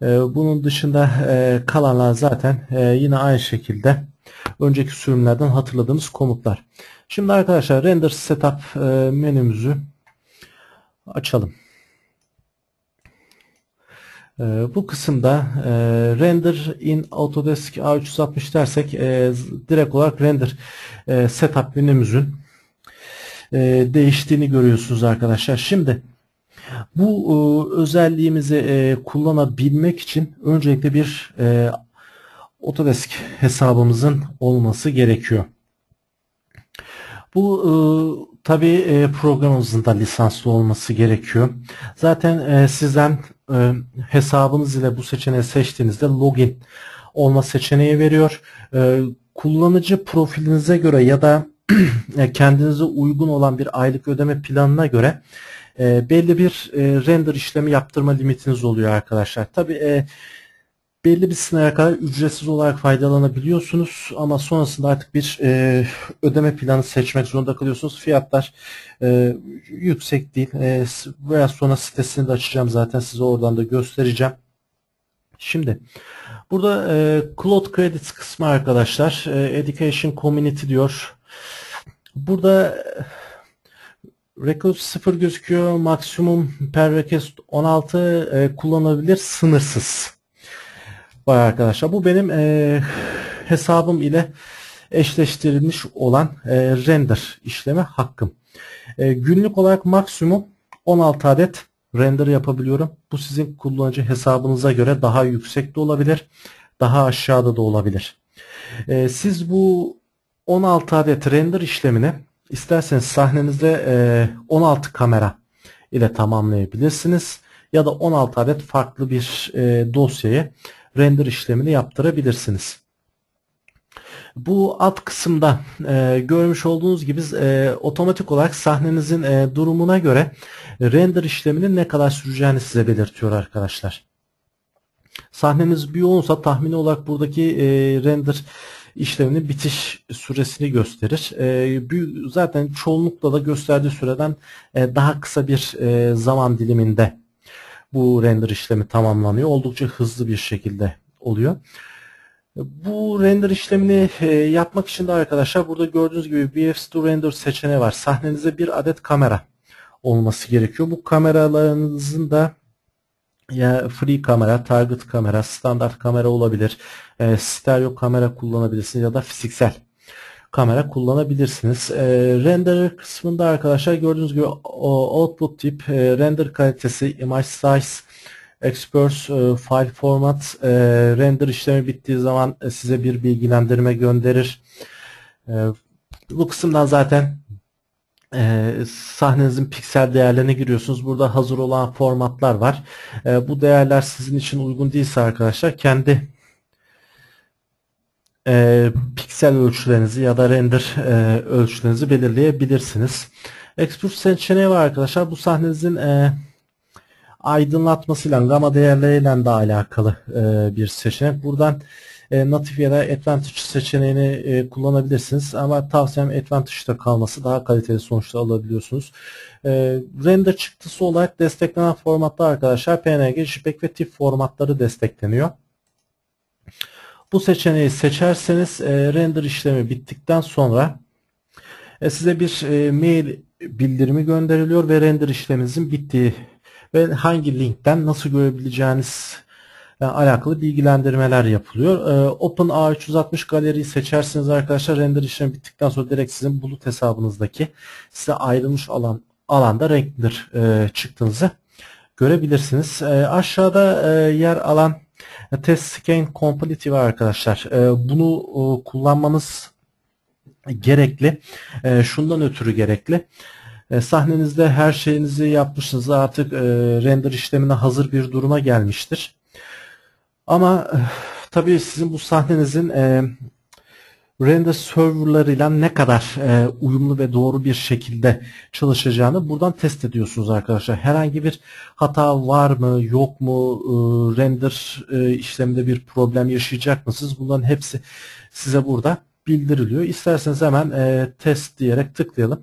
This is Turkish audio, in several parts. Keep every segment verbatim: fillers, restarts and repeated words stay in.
Bunun dışında kalanlar zaten yine aynı şekilde önceki sürümlerden hatırladığımız komutlar. Şimdi arkadaşlar render setup menümüzü açalım. Bu kısımda render in Autodesk A üç yüz altmış dersek direkt olarak render setup menümüzün değiştiğini görüyorsunuz arkadaşlar. Şimdi bu özelliğimizi kullanabilmek için öncelikle bir Autodesk hesabımızın olması gerekiyor. Bu e, tabi e, programımızın da lisanslı olması gerekiyor. Zaten e, sizden e, hesabınız ile bu seçeneği seçtiğinizde login olma seçeneği veriyor. E, kullanıcı profilinize göre ya da kendinize uygun olan bir aylık ödeme planına göre e, belli bir e, render işlemi yaptırma limitiniz oluyor arkadaşlar. Tabi e, belli bir sınıra kadar ücretsiz olarak faydalanabiliyorsunuz ama sonrasında artık bir e, ödeme planı seçmek zorunda kalıyorsunuz. Fiyatlar e, yüksek değil. E, biraz sonra sitesini de açacağım, zaten size oradan da göstereceğim. Şimdi burada e, Cloud Credits kısmı arkadaşlar, e, Education Community diyor. Burada e, request sıfır gözüküyor. Maksimum per request on altı, e, kullanılabilir sınırsız var arkadaşlar. Bu benim e, hesabım ile eşleştirilmiş olan e, render işleme hakkım. E, günlük olarak maksimum on altı adet render yapabiliyorum. Bu sizin kullanıcı hesabınıza göre daha yüksek de olabilir, daha aşağıda da olabilir. E, siz bu on altı adet render işlemini isterseniz sahnenizde e, on altı kamera ile tamamlayabilirsiniz ya da on altı adet farklı bir e, dosyayı render işlemini yaptırabilirsiniz. Bu alt kısımda e, görmüş olduğunuz gibi e, otomatik olarak sahnenizin e, durumuna göre render işleminin ne kadar süreceğini size belirtiyor arkadaşlar. Sahneniz bir yoğunsa tahmini olarak buradaki e, render işleminin bitiş süresini gösterir. E, zaten çoğunlukla da gösterdiği süreden e, daha kısa bir e, zaman diliminde bu render işlemi tamamlanıyor. Oldukça hızlı bir şekilde oluyor. Bu render işlemini e, yapmak için de arkadaşlar burada gördüğünüz gibi B F S to Render seçeneği var. Sahnenize bir adet kamera olması gerekiyor. Bu kameralarınızın da ya free kamera, target kamera, standart kamera olabilir. E, stereo kamera kullanabilirsiniz ya da fiziksel kamera kullanabilirsiniz. E, render kısmında arkadaşlar gördüğünüz gibi o output tip, e, render kalitesi, image size, export, e, file format, e, render işlemi bittiği zaman e, size bir bilgilendirme gönderir. E, bu kısımdan zaten e, sahnenizin piksel değerlerine giriyorsunuz. Burada hazır olan formatlar var. E, bu değerler sizin için uygun değilse arkadaşlar kendi E, piksel ölçülerinizi ya da render e, ölçülerinizi belirleyebilirsiniz. Export seçeneği var arkadaşlar. Bu sahnenizin e, aydınlatmasıyla, gamma değerleriyle de alakalı e, bir seçenek. Buradan e, natif ya da advantage seçeneğini e, kullanabilirsiniz. Ama tavsiyem advantage'da kalması, daha kaliteli sonuçlar alabiliyorsunuz. E, render çıktısı olarak desteklenen formatlar arkadaşlar P N G, JPEG ve TIFF formatları destekleniyor. Bu seçeneği seçerseniz e, render işlemi bittikten sonra e, size bir e, mail bildirimi gönderiliyor ve render işleminizin bittiği ve hangi linkten nasıl görebileceğiniz e, alakalı bilgilendirmeler yapılıyor. E, Open A üç yüz altmış galeriyi seçerseniz arkadaşlar render işlemi bittikten sonra direkt sizin bulut hesabınızdaki size ayrılmış alan alanda render e, çıktığınızı görebilirsiniz. E, aşağıda e, yer alan Test Scan Complete var arkadaşlar. E, bunu e, kullanmanız gerekli. E, şundan ötürü gerekli. E, sahnenizde her şeyinizi yapmışsınız. Artık e, render işlemine hazır bir duruma gelmiştir. Ama e, tabii sizin bu sahnenizin e, render serverlarıyla ne kadar e, uyumlu ve doğru bir şekilde çalışacağını buradan test ediyorsunuz arkadaşlar. Herhangi bir hata var mı, yok mu, e, render e, işleminde bir problem yaşayacak mısınız? Bunların hepsi size burada bildiriliyor. İsterseniz hemen e, test diyerek tıklayalım.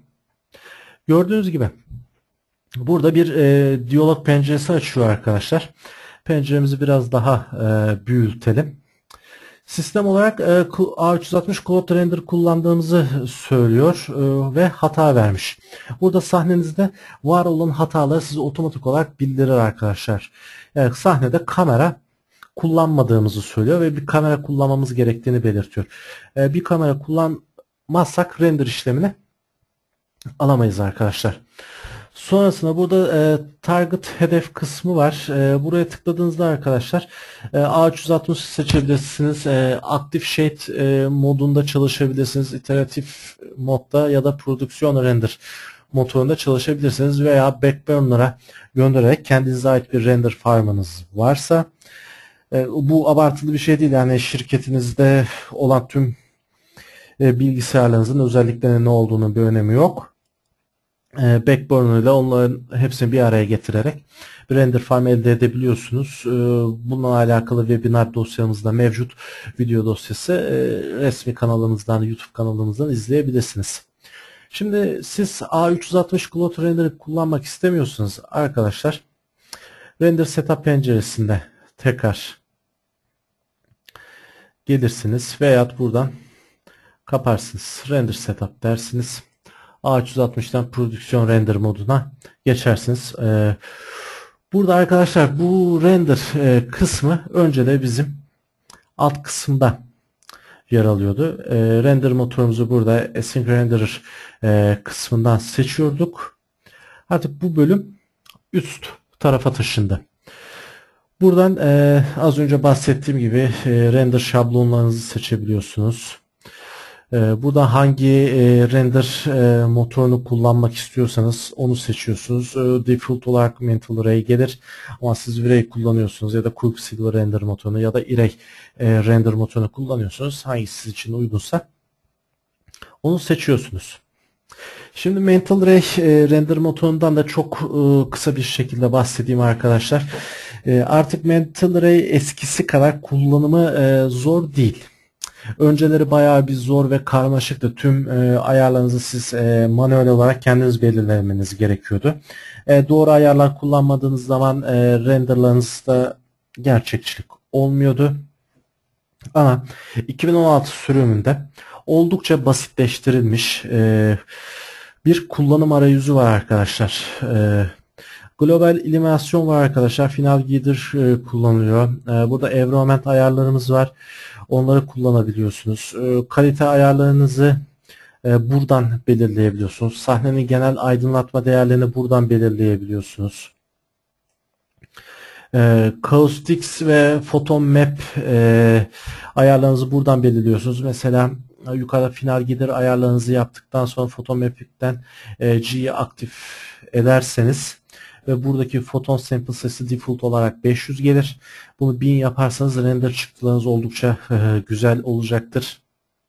Gördüğünüz gibi burada bir e, diyalog penceresi açıyor arkadaşlar. Penceremizi biraz daha e, büyütelim. Sistem olarak e, A üç yüz altmış Cloud Render kullandığımızı söylüyor e, ve hata vermiş. Burada sahnenizde var olan hataları size otomatik olarak bildirir arkadaşlar. Yani sahnede kamera kullanmadığımızı söylüyor ve bir kamera kullanmamız gerektiğini belirtiyor. E, bir kamera kullanmazsak render işlemini alamayız arkadaşlar. Sonrasında burada e, target hedef kısmı var. E, buraya tıkladığınızda arkadaşlar e, A üç yüz altmış seçebilirsiniz. E, Active Shade e, modunda çalışabilirsiniz. İteratif modda ya da prodüksiyon render motorunda çalışabilirsiniz veya Backburner'a göndererek kendinize ait bir render farmınız varsa, e, bu abartılı bir şey değil. Yani şirketinizde olan tüm e, bilgisayarlarınızın özelliklerinin ne olduğunu bir önemi yok. Backburner ile onların hepsini bir araya getirerek bir render farm elde edebiliyorsunuz. Bununla alakalı webinar dosyamız da mevcut. Video dosyası resmi kanalımızdan, YouTube kanalımızdan izleyebilirsiniz. Şimdi siz A üç yüz altmış Cloud Render'ı kullanmak istemiyorsunuz arkadaşlar. Render Setup penceresinde tekrar gelirsiniz veya buradan kaparsınız. Render Setup dersiniz. A üç yüz altmıştan prodüksiyon render moduna geçersiniz. Ee, burada arkadaşlar bu render e, kısmı önce de bizim alt kısımda yer alıyordu. E, render motorumuzu burada Async Renderer e, kısmından seçiyorduk. Artık bu bölüm üst tarafa taşındı. Buradan e, az önce bahsettiğim gibi e, render şablonlarınızı seçebiliyorsunuz. Burada hangi render motorunu kullanmak istiyorsanız onu seçiyorsunuz. Default olarak Mental Ray gelir ama siz Ray kullanıyorsunuz ya da Quicksilver render motorunu ya da Ray render motorunu kullanıyorsunuz. Hangisi sizin için uygunsa onu seçiyorsunuz. Şimdi Mental Ray render motorundan da çok kısa bir şekilde bahsedeyim arkadaşlar. Artık Mental Ray eskisi kadar kullanımı zor değil. Önceleri bayağı bir zor ve karmaşıktı. Tüm e, ayarlarınızı siz e, manuel olarak kendiniz belirlemeniz gerekiyordu. E, doğru ayarlar kullanmadığınız zaman e, renderlarınızda gerçekçilik olmuyordu. Ama iki bin on altı sürümünde oldukça basitleştirilmiş e, bir kullanım arayüzü var arkadaşlar. E, Global Illuminasyon var arkadaşlar. Final Gear e, kullanılıyor. E, burada environment ayarlarımız var. Onları kullanabiliyorsunuz. E, kalite ayarlarınızı e, buradan belirleyebiliyorsunuz. Sahnenin genel aydınlatma değerlerini buradan belirleyebiliyorsunuz. E, Caustics ve Photon Map e, ayarlarınızı buradan belirliyorsunuz. Mesela yukarıda Final Gear ayarlarınızı yaptıktan sonra Photon Map'ten e, G'yi aktif ederseniz ve buradaki foton sample sayısı default olarak beş yüz gelir. Bunu bin yaparsanız render çıktılarınız oldukça e, güzel olacaktır.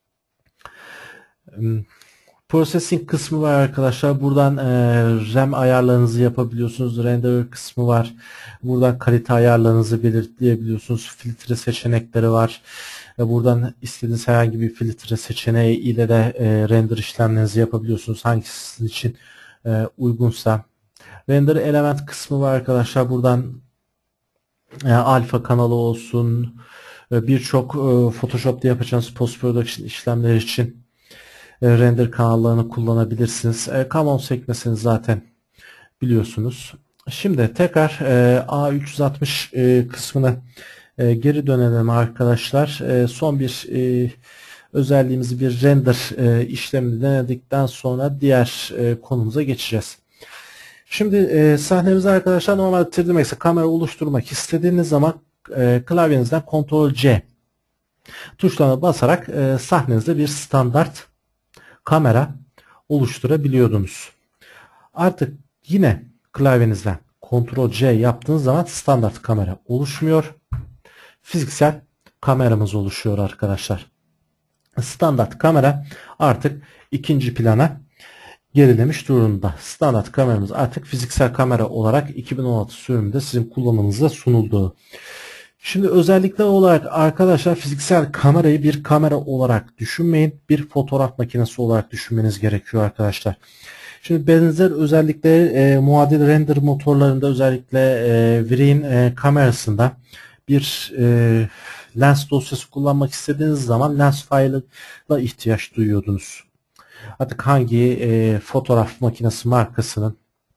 Processing kısmı var arkadaşlar. Buradan e, RAM ayarlarınızı yapabiliyorsunuz. Render kısmı var. Buradan kalite ayarlarınızı belirleyebiliyorsunuz. Filtre seçenekleri var. E, buradan istediğiniz herhangi bir filtre seçeneği ile de e, render işlemlerinizi yapabiliyorsunuz. Hangisi sizin için e, uygunsa. Render element kısmı var arkadaşlar. Buradan e, alfa kanalı olsun, e, birçok e, Photoshop'ta yapacağınız post production işlemleri için e, render kanallarını kullanabilirsiniz. E, Common sekmesini zaten biliyorsunuz. Şimdi tekrar e, A üç yüz altmış e, kısmına e, geri dönelim arkadaşlar. E, son bir e, özelliğimizi bir render e, işlemini denedikten sonra diğer e, konumuza geçeceğiz. Şimdi e, sahnemizi arkadaşlar normalde üç D Max'e kamera oluşturmak istediğiniz zaman e, klavyenizden kontrol C tuşlarına basarak e, sahnenizde bir standart kamera oluşturabiliyordunuz. Artık yine klavyenizden kontrol C yaptığınız zaman standart kamera oluşmuyor. Fiziksel kameramız oluşuyor arkadaşlar. Standart kamera artık ikinci plana gerilemiş durumda. Standart kameramız artık fiziksel kamera olarak iki bin on altı sürümünde sizin kullanımınıza sunuldu. Şimdi özellikler olarak arkadaşlar fiziksel kamerayı bir kamera olarak düşünmeyin. Bir fotoğraf makinesi olarak düşünmeniz gerekiyor arkadaşlar. Şimdi benzer özellikle e, muadil render motorlarında, özellikle e, Vr'in e, kamerasında bir e, lens dosyası kullanmak istediğiniz zaman lens file'a ihtiyaç duyuyordunuz. Artık hangi e, fotoğraf makinesi markasının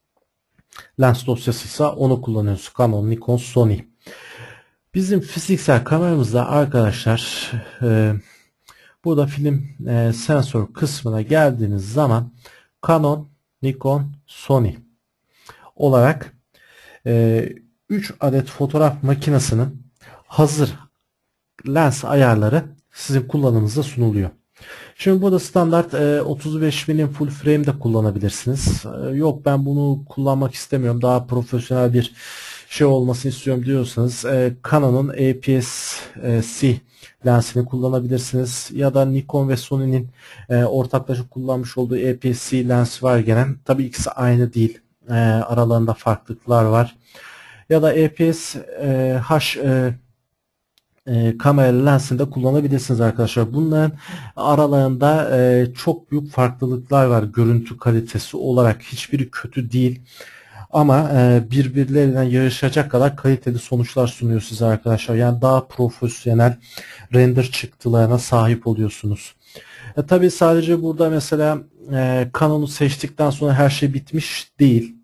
lens dosyasıysa onu kullanıyoruz. Canon, Nikon, Sony. Bizim fiziksel kameramızda arkadaşlar e, burada film e, sensör kısmına geldiğiniz zaman Canon, Nikon, Sony olarak üç adet fotoğraf makinesinin hazır lens ayarları sizin kullanımınıza sunuluyor. Şimdi burada standart e, otuz beş milim full frame de kullanabilirsiniz. E, yok ben bunu kullanmak istemiyorum, daha profesyonel bir şey olmasını istiyorum diyorsanız e, Canon'un A P S-C lensini kullanabilirsiniz. Ya da Nikon ve Sony'nin e, ortaklaşa kullanmış olduğu A P S-C lens var gene. Tabii ikisi aynı değil. E, aralarında farklılıklar var. Ya da A P S-H e, e, kamera lensinde kullanabilirsiniz arkadaşlar. Bunların aralarında e, çok büyük farklılıklar var görüntü kalitesi olarak. Hiçbiri kötü değil. Ama e, birbirlerinden yarışacak kadar kaliteli sonuçlar sunuyor size arkadaşlar. Yani daha profesyonel render çıktılarına sahip oluyorsunuz. E, tabii sadece burada mesela e, Canon'u seçtikten sonra her şey bitmiş değil.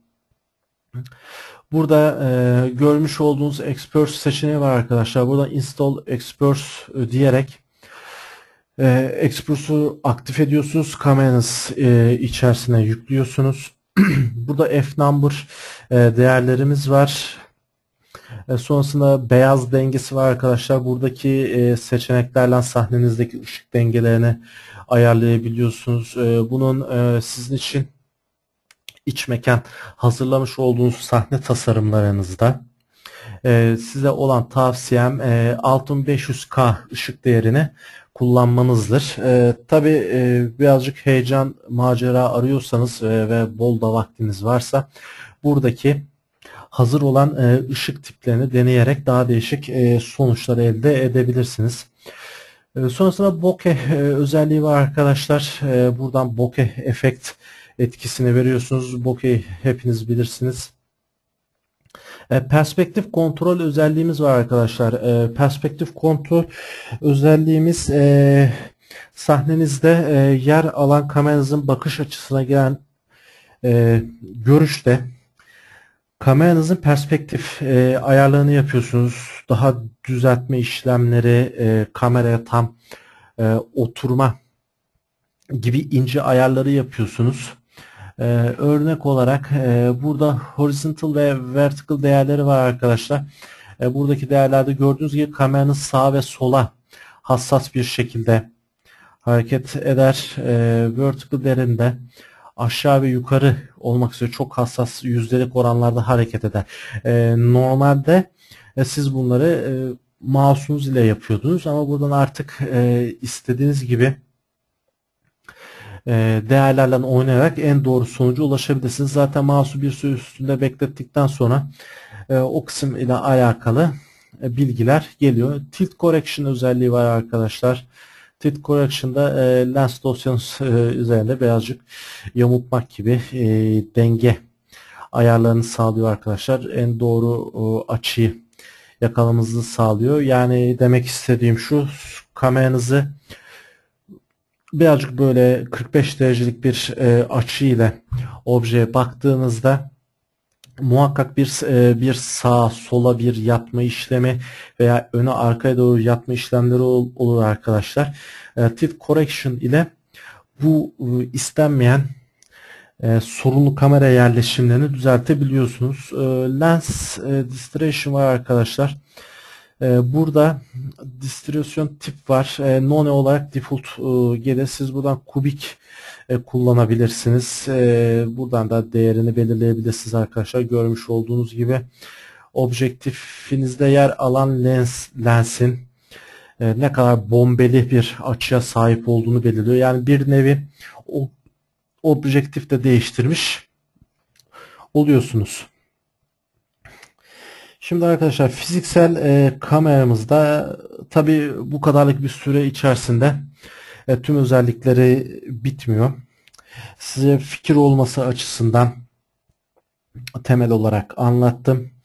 Burada e, görmüş olduğunuz Experts seçeneği var arkadaşlar. Burada Install Experts diyerek e, Experts'u aktif ediyorsunuz. Kameranız e, içerisine yüklüyorsunuz. Burada F-number e, değerlerimiz var. E, sonrasında beyaz dengesi var arkadaşlar. Buradaki e, seçeneklerle sahnenizdeki ışık dengelerini ayarlayabiliyorsunuz. E, bunun e, sizin için iç mekan hazırlamış olduğunuz sahne tasarımlarınızda e, size olan tavsiyem e, altı bin beş yüz K ışık değerini kullanmanızdır. E, Tabi e, birazcık heyecan, macera arıyorsanız e, ve bol da vaktiniz varsa buradaki hazır olan e, ışık tiplerini deneyerek daha değişik e, sonuçlar elde edebilirsiniz. E, sonrasında bokeh e, özelliği var arkadaşlar. E, buradan bokeh efekt etkisini veriyorsunuz. Bokeh hepiniz bilirsiniz. E, perspektif kontrol özelliğimiz var arkadaşlar. E, perspektif kontrol özelliğimiz e, sahnenizde e, yer alan kameranızın bakış açısına gelen e, görüşte kameranızın perspektif e, ayarlarını yapıyorsunuz. Daha düzeltme işlemleri, e, kameraya tam e, oturma gibi ince ayarları yapıyorsunuz. Ee, örnek olarak e, burada horizontal ve vertical değerleri var arkadaşlar. E, buradaki değerlerde gördüğünüz gibi kameranın sağa ve sola hassas bir şekilde hareket eder. E, vertical değerinde aşağı ve yukarı olmak üzere çok hassas yüzdelik oranlarda hareket eder. E, normalde e, siz bunları e, mouse'unuz ile yapıyordunuz ama buradan artık e, istediğiniz gibi değerlerle oynayarak en doğru sonuca ulaşabilirsiniz. Zaten mouse'u bir süre üstünde beklettikten sonra o kısım ile alakalı bilgiler geliyor. Tilt Correction özelliği var arkadaşlar. Tilt Correction'da lens dosyanız üzerinde birazcık yamultmak gibi denge ayarlarını sağlıyor arkadaşlar. En doğru açıyı yakalamanızı sağlıyor. Yani demek istediğim şu, kameranızı birazcık böyle kırk beş derecelik bir e, açı ile objeye baktığınızda muhakkak bir e, bir sağa sola bir yatma işlemi veya öne arkaya doğru yatma işlemleri ol, olur arkadaşlar. E, Tilt Correction ile bu e, istenmeyen e, sorunlu kamera yerleşimlerini düzeltebiliyorsunuz. E, lens e, Distortion var arkadaşlar. Burada distribüsyon tip var. None olarak default gelir. Siz buradan kubik kullanabilirsiniz. Buradan da değerini belirleyebilirsiniz arkadaşlar. Görmüş olduğunuz gibi objektifinizde yer alan lens, lensin ne kadar bombeli bir açıya sahip olduğunu belirliyor. Yani bir nevi o objektif de değiştirmiş oluyorsunuz. Şimdi arkadaşlar fiziksel e, kameramızda tabi bu kadarlık bir süre içerisinde e, tüm özellikleri bitmiyor. Size fikir olması açısından temel olarak anlattım.